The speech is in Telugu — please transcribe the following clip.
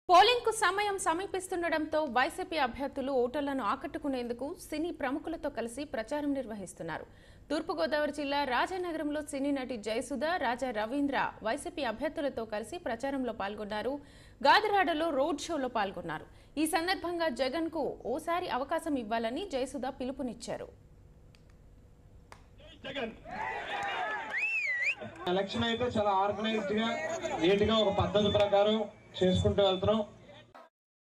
పోలింగ్ కు సమయం సమీపిస్తుండటంతో వైసీపీ అభ్యర్థులు ఓటర్లను ఆకట్టుకునేందుకు సినీ ప్రముఖులతో కలిసి ప్రచారం నిర్వహిస్తున్నారు. తూర్పుగోదావరి జిల్లా రాజానగరంలో సినీ నటి జయసుధ, రాజా రవీంద్ర వైసీపీ అభ్యర్థులతో కలిసి ప్రచారంలో పాల్గొన్నారు. గాదిరాడలో రోడ్ షోలో పాల్గొన్నారు. ఈ సందర్భంగా జగన్ కు ఓసారి అవకాశం ఇవ్వాలని జయసుధ పిలుపునిచ్చారు. ఎలక్షన్ అయితే చాలా ఆర్గనైజ్డ్ గా నీట్ గా ఒక పద్ధతి ప్రకారం చేసుకుంటూ వెళ్తున్నాం.